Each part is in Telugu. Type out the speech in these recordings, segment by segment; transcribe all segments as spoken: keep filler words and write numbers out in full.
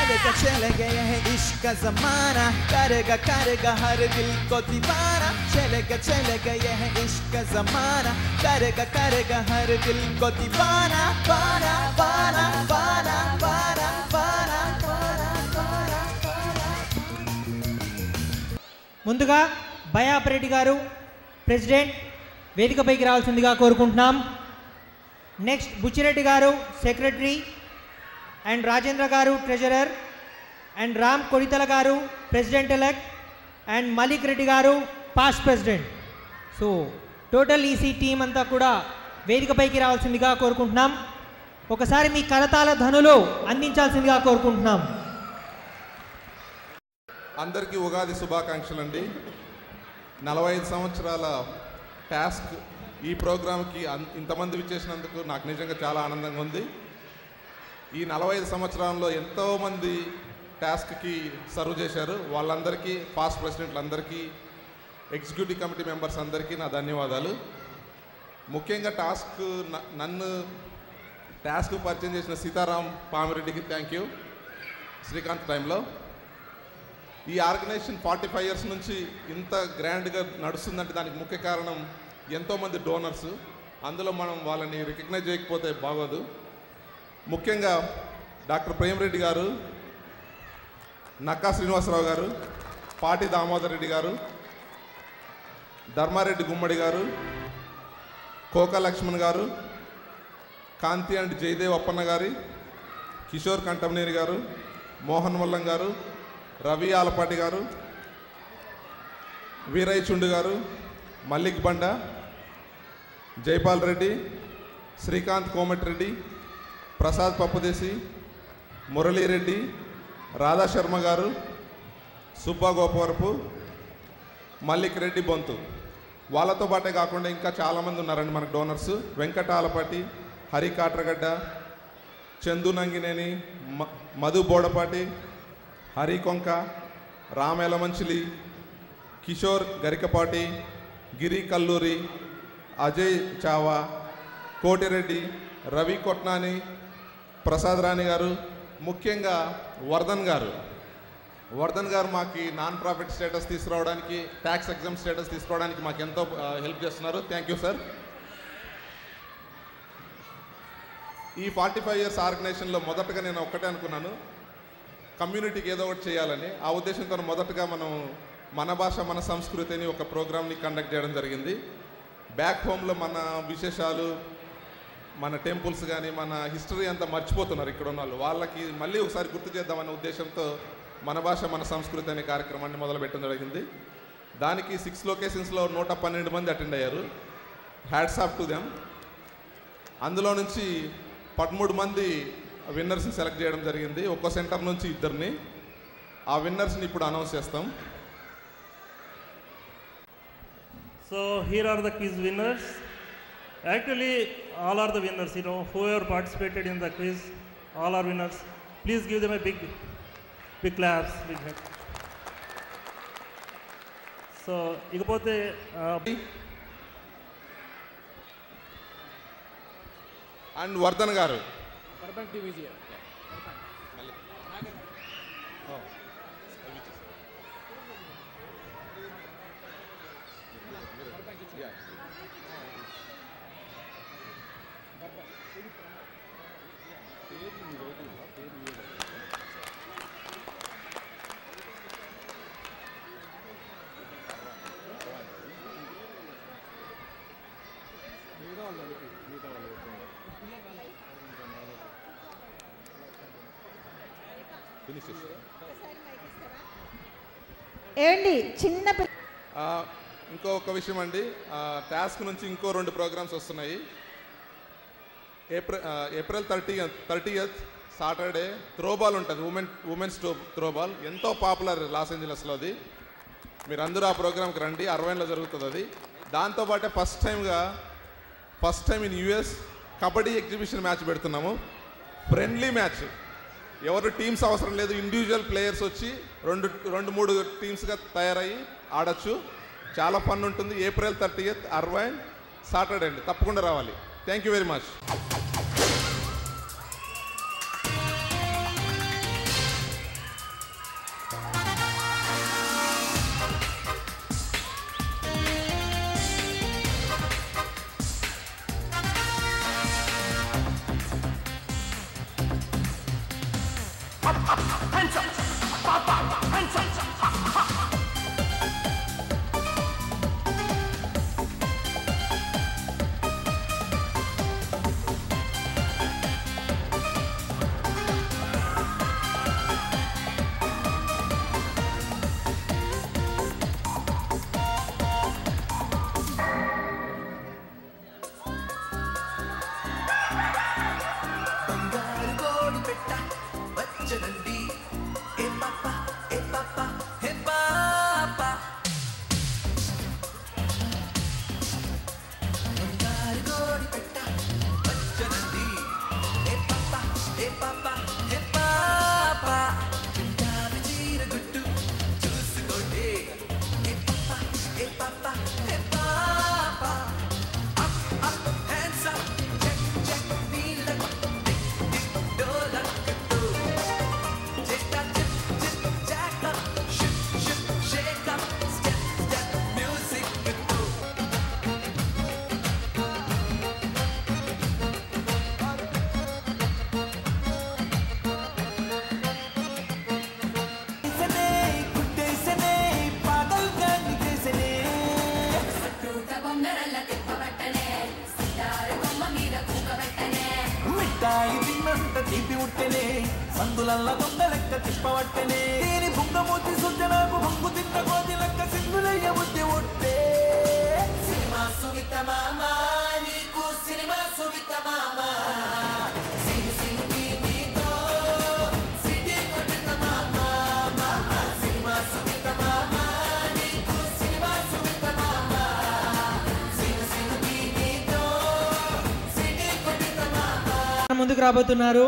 चलेगा चलेगा यह इश्क का ज़माना करेगा करेगा हर दिल को दीवाना चलेगा चलेगा यह इश्क का ज़माना करेगा करेगा हर दिल को दीवाना पाना पाना पाना पाना पाना पाना ముందుగా బయాపరెడ్డి గారు ప్రెసిడెంట్ వేదికపైకి రావాల్సిందిగా కోరుకుంటున్నాం. నెక్స్ట్ బుచ్చిరెడ్డి గారు సెక్రటరీ అండ్ రాజేంద్ర గారు ట్రెజరర్ అండ్ రామ్ కొడితల గారు president elect and Malik Reddy గారు past president. So total EC team అంతా కూడా వేదికపైకి రావాల్సిందిగా కోరుకుంటున్నాం. ఒకసారి మీ కరతాళ ధనులు అందించాల్సిందిగా కోరుకుంటున్నాం. అందరికీ ఉగాది శుభాకాంక్షలు అండి. నలభై ఐదు సంవత్సరాల టాస్క్ ఈ ప్రోగ్రామ్కి ఇంతమంది విచ్చేసినందుకు నాకు నిజంగా చాలా ఆనందంగా ఉంది. ఈ నలభై ఐదు సంవత్సరాల్లో ఎంతోమంది టాస్క్కి సర్వ్ చేశారు. వాళ్ళందరికీ పాస్ట్ ప్రెసిడెంట్లందరికీ ఎగ్జిక్యూటివ్ కమిటీ మెంబర్స్ అందరికీ నా ధన్యవాదాలు. ముఖ్యంగా టాస్క్ నన్ను టాస్క్ పరిచయం చేసిన సీతారాం పామిరెడ్డికి థ్యాంక్ యూ. శ్రీకాంత్ టైంలో ఈ ఆర్గనైజేషన్ ఫార్టీ ఫైవ్ ఇయర్స్ నుంచి ఇంత గ్రాండ్గా నడుస్తుందంటే దానికి ముఖ్య కారణం ఎంతోమంది డోనర్స్. అందులో మనం వాళ్ళని రికగ్నైజ్ చేయకపోతే బాగోదు. ముఖ్యంగా డాక్టర్ ప్రేమరెడ్డి గారు, నక్కా శ్రీనివాసరావు గారు, పాటి దామోదర్ రెడ్డి గారు, ధర్మారెడ్డి గుమ్మడి గారు, కోకా లక్ష్మణ్ గారు, కాంతి అండ్ జయదేవ్ అప్పన్న గారి, కిషోర్ కంటమనేని గారు, మోహన్ వల్లం గారు, రవి ఆలపాటి గారు, వీరయ్య చుండు గారు, మల్లిక్ బండ, జైపాల్ రెడ్డి, శ్రీకాంత్ కోమటిరెడ్డి, ప్రసాద్ పప్పుదేశి, మురళీరెడ్డి, రాధా శర్మ గారు, సుబ్బా గోపవరపు, మల్లిక్ రెడ్డి బొంతు. వాళ్ళతో పాటే కాకుండా ఇంకా చాలామంది ఉన్నారండి మనకు డోనర్స్. వెంకట ఆలపాటి, హరి కాట్రగడ్డ, చందు నంగినేని, మధు బోడపాటి, హరి కొంక, రామేలమంచిలి, కిషోర్ గరికపాటి, గిరి కల్లూరి, అజయ్ చావా, కోటిరెడ్డి, రవి కొట్నాని, ప్రసాద్ రాణి గారు, ముఖ్యంగా వర్ధన్ గారు. వర్ధన్ గారు మాకు నాన్ ప్రాఫిట్ స్టేటస్ తీసుకురావడానికి, ట్యాక్స్ ఎగ్జామ్ స్టేటస్ తీసుకురావడానికి మాకు ఎంతో హెల్ప్ చేస్తున్నారు. Thank you sir. ఈ ఫార్టీ ఫైవ్ ఇయర్స్ ఆర్గనైజేషన్లో మొదటగా నేను ఒక్కటే అనుకున్నాను, కమ్యూనిటీకి ఏదో ఒకటి చేయాలని. ఆ ఉద్దేశంతో మొదటగా మనం మన భాష మన సంస్కృతిని ఒక ప్రోగ్రామ్ని కండక్ట్ చేయడం జరిగింది. బ్యాక్ హోమ్లో మన విశేషాలు, మన టెంపుల్స్ కానీ మన హిస్టరీ అంతా మర్చిపోతున్నారు ఇక్కడ ఉన్న వాళ్ళు. వాళ్ళకి మళ్ళీ ఒకసారి గుర్తు చేద్దామనే ఉద్దేశంతో మన భాష మన సంస్కృతి అనే కార్యక్రమాన్ని మొదలుపెట్టడం జరిగింది. దానికి సిక్స్ లొకేషన్స్లో నూట పన్నెండు మంది అటెండ్ అయ్యారు. Hats off to them. అందులో నుంచి పదమూడు మంది విన్నర్స్ని సెలెక్ట్ చేయడం జరిగింది. ఒక్కో సెంటర్ నుంచి ఇద్దరిని. ఆ విన్నర్స్ని ఇప్పుడు అనౌన్స్ చేస్తాం. So here are the quiz winners. Actually all are the winners, you know, whoever participated in the quiz, all are winners. Please give them a big big claps, big hand. So ikapothe and Vardhan గారు, ఏండి చిన్న ఇంకొక విషయం అండి, టాస్క్ నుంచి ఇంకో రెండు ప్రోగ్రామ్స్ వస్తున్నాయి. April April thirty thirtieth Saturday throwball ఉంటుంది, ఉమెన్ ఉమెన్స్ త్రోబాల్. ఎంతో పాపులర్ లాస్ ఏంజలస్లో అది. మీరు అందరూ ఆ ప్రోగ్రామ్కి రండి. అరవైలో జరుగుతుంది అది. దాంతోపాటే ఫస్ట్ టైంగా first time in US kabaddi exhibition match పెడుతున్నాము. ఫ్రెండ్లీ మ్యాచ్, ఎవరు టీమ్స్ అవసరం లేదు, ఇండివిజువల్ ప్లేయర్స్ వచ్చి రెండు రెండు మూడు టీమ్స్గా తయారయ్యి ఆడచ్చు. చాలా ఫన్ ఉంటుంది. ఏప్రిల్ థర్టీయత్ అరవై సాటర్డే అండి, తప్పకుండా రావాలి. Thank you very much. తీపి ఉట్టెనే సందులల్ల దొంగ లెక్క తిప్పవట్టెనే దీని బుంగమూతి సుజనాకు బొంగు తిన్న కోతి లెక్క సింగులయ్య బుద్ధి ఉట్టే సినిమా సువిత మామ నీకు సినిమా సువిత మామ సిని సిని నీతో సిటీ కొట్టిన మామ మామ సినిమా సువిత మామ నీకు సినిమా సువిత మామ సిని సిని నీతో సిటీ కొట్టిన మామ ముందుకు రాబోతున్నారు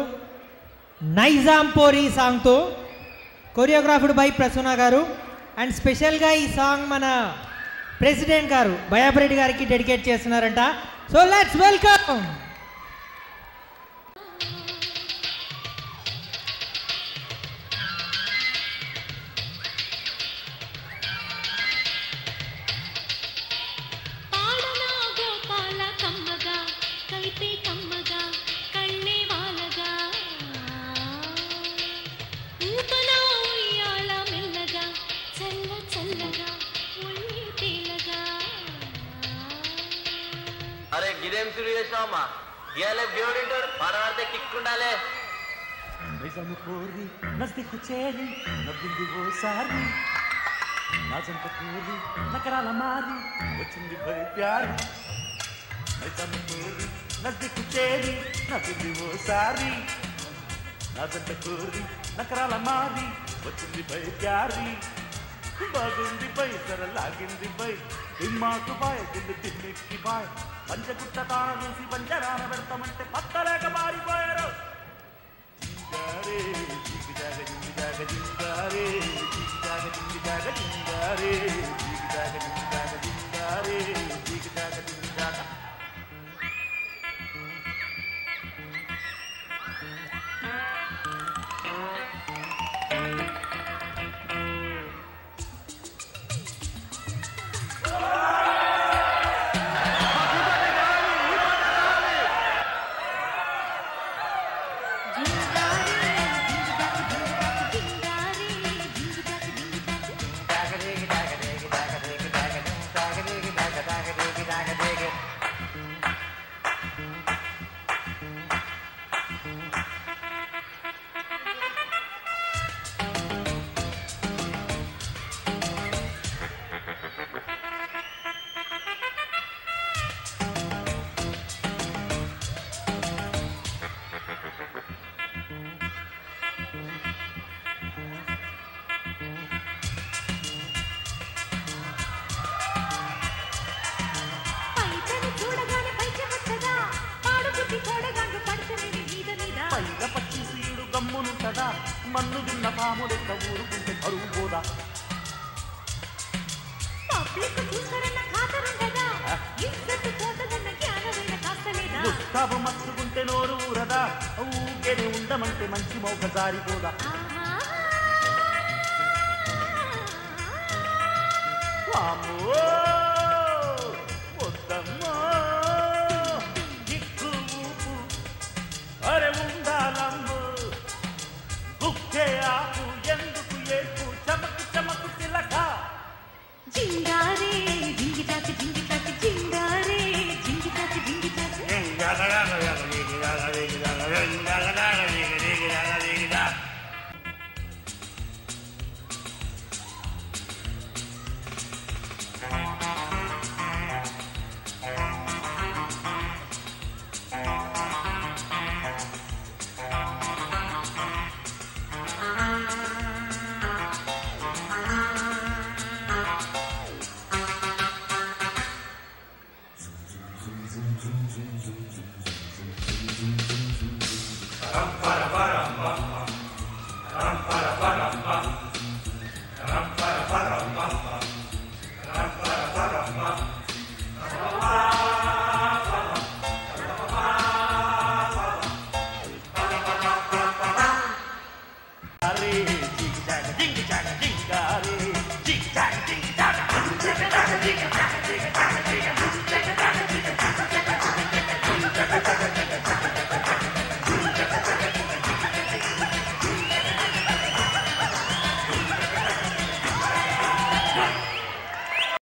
నైజాం పోరి సాంగ్తో కొరియోగ్రాఫ్డ్ బై ప్రసూన గారు అండ్ స్పెషల్గా ఈ సాంగ్ మన ప్రెసిడెంట్ గారు భయాపరెడ్డి గారికి డెడికేట్ చేస్తున్నారంట. So let's welcome. अरे गिरेम सुरेशमा गेले దేవుడింటాడు పరవార్తే కిక్ ఉండాలే నైజాము కోరి నజ్దికు చేరి నవ్వింది ఓసారి నాజంత కోరి నకరాల మారి వచ్చింది భరి ప్యారి నైజాము కోరి నజ్దికు చేరి నవ్వింది ఓసారి నాజంత కోరి నకరాల మారి వచ్చింది భరి ప్యారి బాగుంది బై సర లాగింది బై ఇమ్మాకు బాయ్ దిల్లు తిన్నిక్కి బాయ్ పంచగుట్ట తాన చూసి పంచరాన పెడతామంటే పత్తలేక మారిపోయారు జింగారే జిగి జాగ జింగి జాగ జింగారే జిగి జాగ జింగి జాగ జింగారే జిగి జాగ జింగి జాగ జింగారే జిగి జాగ జింగి జాగ మన్ను తిన్న పాము లెక్క ఊరుకుంటే కరువు పోదా ముస్తాబు మచ్చుకుంటే నోరు ఊరదా ఊకేనే ఉండమంటే మంచి మౌక జారిపోదా వామ్మో